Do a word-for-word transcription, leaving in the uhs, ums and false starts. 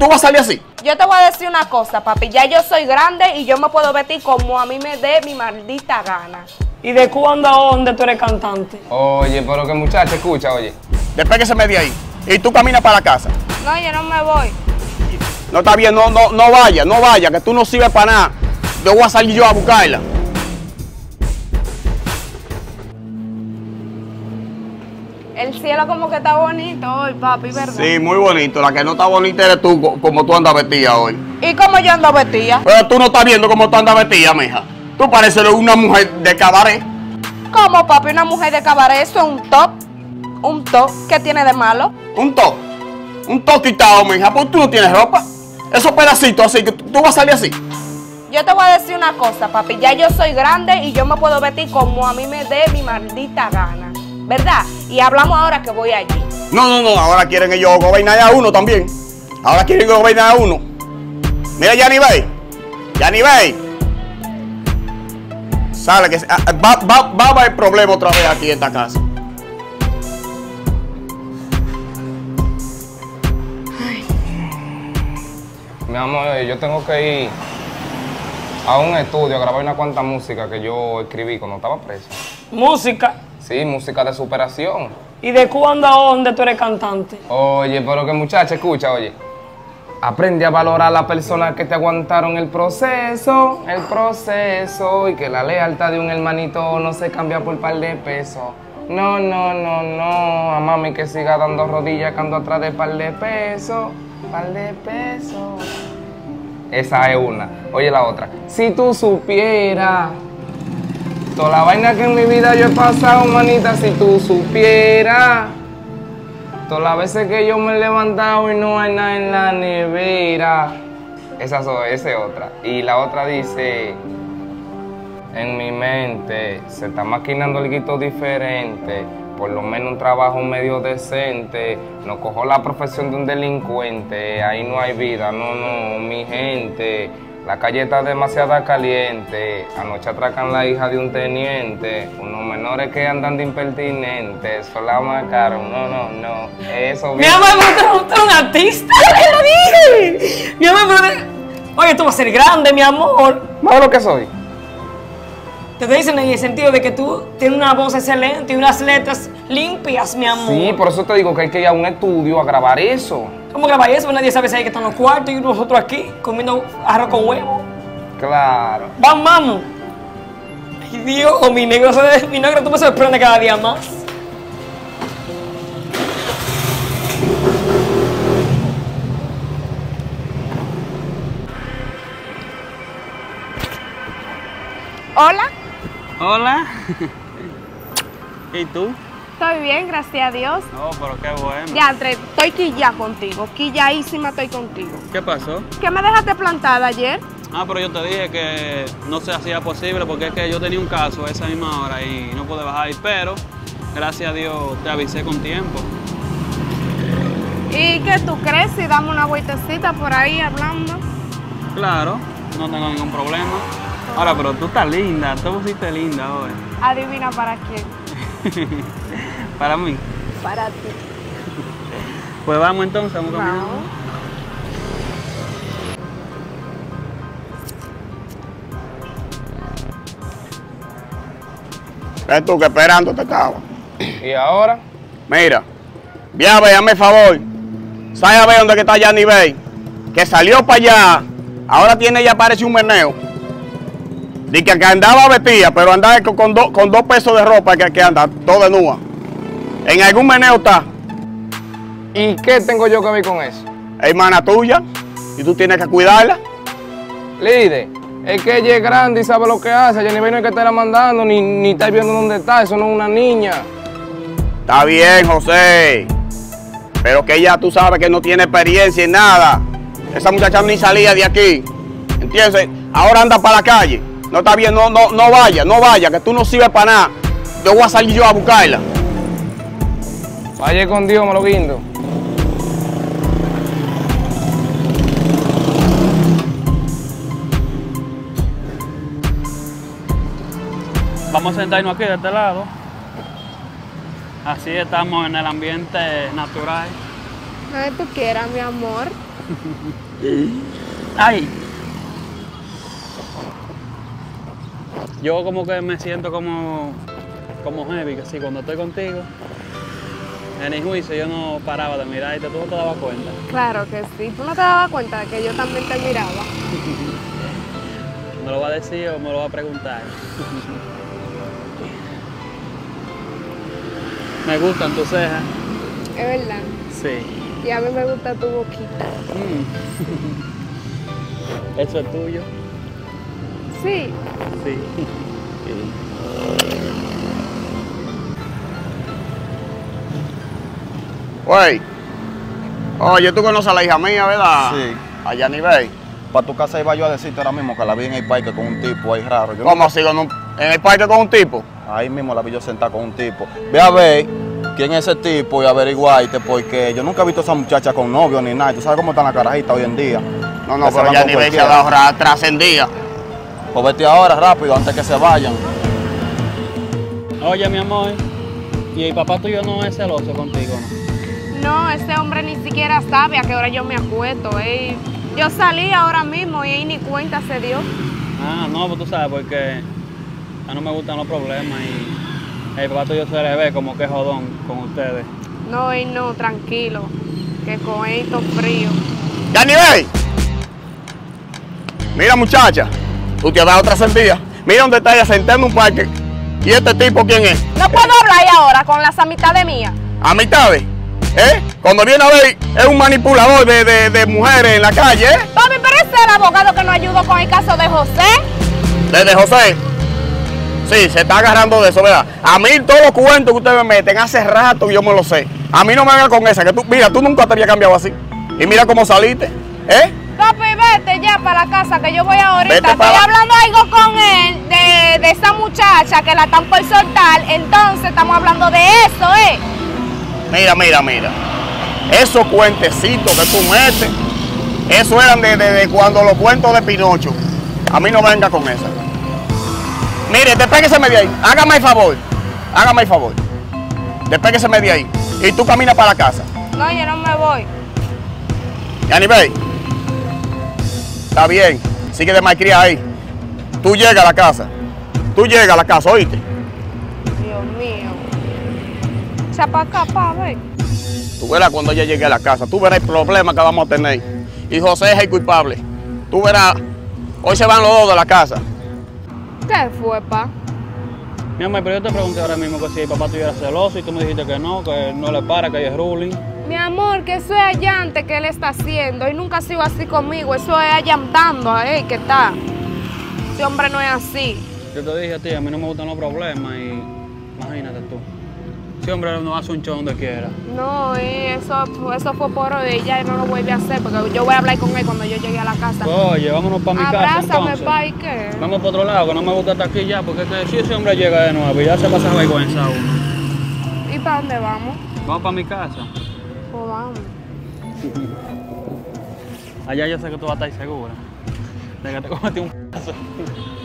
tú vas a salir así? Yo te voy a decir una cosa, papi. Ya yo soy grande y yo me puedo vestir como a mí me dé mi maldita gana. ¿Y de cuándo a dónde tú eres cantante? Oye, pero que muchacha, escucha, oye. Después que se me de ahí. Y tú caminas para la casa. No, yo no me voy. No está bien, no, no, no vaya, no vaya, que tú no sirves para nada. Yo voy a salir yo a buscarla. El cielo como que está bonito hoy, papi, ¿verdad? Sí, muy bonito. La que no está bonita eres tú, como tú andas vestida hoy. ¿Y cómo yo ando vestida? Pero tú no estás viendo cómo tú andas vestida, mija. Tú pareces una mujer de cabaret. ¿Cómo, papi? Una mujer de cabaret, eso es un top. Un top. ¿Qué tiene de malo? Un top. Un top quitado, mija. Pues tú no tienes ropa. Esos pedacitos así, que tú, tú vas a salir así. Yo te voy a decir una cosa, papi. Ya yo soy grande y yo me puedo vestir como a mí me dé mi maldita gana. ¿Verdad? Y hablamos ahora que voy allí. No, no, no. Ahora quieren ellos gobernar a uno también. Ahora quieren gobernar a uno. Mira, Yanibey. Yanibey. Sale que va, va, va a haber problema otra vez aquí en esta casa. Ay. Mi amor, yo tengo que ir a un estudio a grabar una cuanta música que yo escribí cuando estaba preso. ¿Música? Sí, música de superación. ¿Y de cuándo a dónde tú eres cantante? Oye, pero que muchacha, escucha, oye. Aprende a valorar a las personas que te aguantaron el proceso, el proceso, y que la lealtad de un hermanito no se cambia por par de pesos. No, no, no, no, a mami que siga dando rodillas que ando atrás de par de pesos, par de pesos. Esa es una. Oye, la otra. Si tú supieras toda la vaina que en mi vida yo he pasado, manita, si tú supieras. Todas las veces que yo me he levantado y no hay nada en la nevera. Esa, esa es otra. Y la otra dice, en mi mente se está maquinando algo diferente. Por lo menos un trabajo medio decente. No cojo la profesión de un delincuente. Ahí no hay vida, no, no, mi gente. La calle está demasiado caliente. Anoche atracan la hija de un teniente. Unos menores que andan de impertinentes. Son la más cara. No, no, no. Eso. Mi amor, tú eres un artista. ¡Te lo dije! Mi amor, pero... Oye, tú vas a ser grande, mi amor. ¿Más de lo que soy? Te dicen en el sentido de que tú tienes una voz excelente y unas letras limpias, mi amor. Sí, por eso te digo que hay que ir a un estudio a grabar eso. ¿Cómo grabar eso? Nadie sabe si hay que estar en los cuartos y nosotros aquí comiendo arroz con huevo. Claro. Vamos, vamos. Ay, Dios, mi negro, mi negro, tú me sorprendes cada día más. Hola. Hola. ¿Y tú? Estoy bien, gracias a Dios. No, pero qué bueno. Ya, André, estoy quilla contigo. Quillaísima estoy contigo. ¿Qué pasó? ¿Qué me dejaste plantada ayer? Ah, pero yo te dije que no se hacía posible porque es que yo tenía un caso a esa misma hora y no pude bajar. Pero, gracias a Dios, te avisé con tiempo. ¿Y qué tú crees si damos una vueltecita por ahí hablando? Claro, no tengo ningún problema. Ahora, pero tú estás linda, tú pusiste linda hoy. Adivina para quién. Para mí. Para ti. Pues vamos entonces, vamos Vamos. caminando. ¿Ves tú que esperando te estaba? ¿Y ahora? Mira, ve a ver, hazme el favor. Sale a ver dónde que está Yanibey. Que salió para allá. Ahora tiene ya parece un meneo. Dice que andaba vestida, pero andaba con, con, do, con dos pesos de ropa que, que anda, todo desnuda. En algún meneo está. ¿Y qué tengo yo que ver con eso? Hermana tuya, y tú tienes que cuidarla. Líder, es que ella es grande y sabe lo que hace. Yanibey no hay que estarla mandando, ni, ni estar viendo dónde está. Eso no es una niña. Está bien, José. Pero que ella, tú sabes que no tiene experiencia en nada. Esa muchacha ni salía de aquí. ¿Entiendes? Ahora anda para la calle. No está bien, no, no, no vaya, no vaya, que tú no sirves para nada. Yo voy a salir yo a buscarla. Vaya con Dios, me lo guindo. Vamos a sentarnos aquí de este lado. Así estamos en el ambiente natural. Lo que tú quieras, mi amor. Ay. Yo como que me siento como, como heavy, que sí, cuando estoy contigo. En el juicio yo no paraba de mirarte, tú no te dabas cuenta. Claro que sí. ¿Tú no te dabas cuenta de que yo también te miraba? ¿Me lo va a decir o me lo va a preguntar? Me gustan tus cejas. Es verdad. Sí. Y a mí me gusta tu boquita. Mm. ¿Eso es tuyo? Sí. Sí. Güey. Oye, tú conoces a la hija mía, ¿verdad? Sí. A Yanibey. Para tu casa iba yo a decirte ahora mismo que la vi en el parque con un tipo ahí raro. Yo ¿Cómo así? ¿Con un- ¿En el parque con un tipo? Ahí mismo la vi yo sentada con un tipo. Ve a ver quién es ese tipo y averiguarte, porque yo nunca he visto a esa muchacha con novio ni nada. Tú sabes cómo están las carajitas hoy en día. No, no, Que se pero van con Yanibey se ha cualquiera. dado ra- trascendida. Pues vete ahora rápido antes que se vayan. Oye, mi amor, ¿y el papá tuyo no es celoso contigo, no? No, ese hombre ni siquiera sabe a qué hora yo me acuesto. Eh. Yo salí ahora mismo y ahí ni cuenta se dio. Ah, no, pues tú sabes, porque a mí no me gustan los problemas y el papá tuyo se le ve como que jodón con ustedes. No, y no, tranquilo. Que con esto frío. ¡Yanibey! Mira, muchacha, tú te has dado trascendida. Mira dónde está ella sentada en un parque. ¿Y este tipo quién es? No puedo hablar ahora con las amistades mías. ¿Amistades? ¿Eh? Cuando viene a ver, es un manipulador de, de, de mujeres en la calle, ¿eh? Papi, pero ese es el abogado que nos ayudó con el caso de José. Desde José. Sí, se está agarrando de eso, ¿verdad? A mí todos los cuentos que ustedes me meten hace rato yo me lo sé. A mí no me vengan con esa, que tú, mira, tú nunca te habías cambiado así. Y mira cómo saliste, ¿eh? Papi, vete ya para la casa, que yo voy ahorita. Vete Estoy para la- hablando algo con él de, de esa muchacha que la están por soltar. Entonces estamos hablando de eso, ¿eh? Mira, mira, mira. Esos cuentecitos que tú metes, eso eran de, de- de cuando los cuentos de Pinocho. A mí no venga con esa. Mire, despégueseme de ahí. Hágame el favor. Hágame el favor. Despégueseme de ahí. Y tú caminas para la casa. No, yo no me voy. Yanibey. Está bien. Sigue de malcriada ahí. Tú llegas a la casa. Tú llegas a la casa, ¿oíste? Dios mío. Echa para acá, pa, ver. Tú verás cuando ella llegue a la casa. Tú verás el problema que vamos a tener. Y José es el culpable. Tú verás. Hoy se van los dos de la casa. ¿Qué fue, pa? Mi amor, pero yo te pregunté ahora mismo que si el papá tuyo era celoso y tú me dijiste que no, que no le para, que es ruling. Mi amor, que eso es allante que él está haciendo. Él nunca ha sido así conmigo. Eso es allantando a él que está. Ese hombre no es así. Yo te dije a ti, a mí no me gustan los problemas y imagínate tú. Ese hombre no hace un show donde quiera. No, eh, eso, eso fue por hoy. Ella no lo vuelve a hacer porque yo voy a hablar con él cuando yo llegue a la casa. Oye, vámonos para mi casa Abrázame, entonces. pa, ¿y qué? Vamos para otro lado, que no me gusta estar aquí ya, porque es que si ese hombre llega de nuevo y ya se pasa vergüenza uno. ¿Y para dónde vamos? Vamos para mi casa. Pues vamos. Allá yo sé que tú vas a estar segura de que te cometí un p***azo.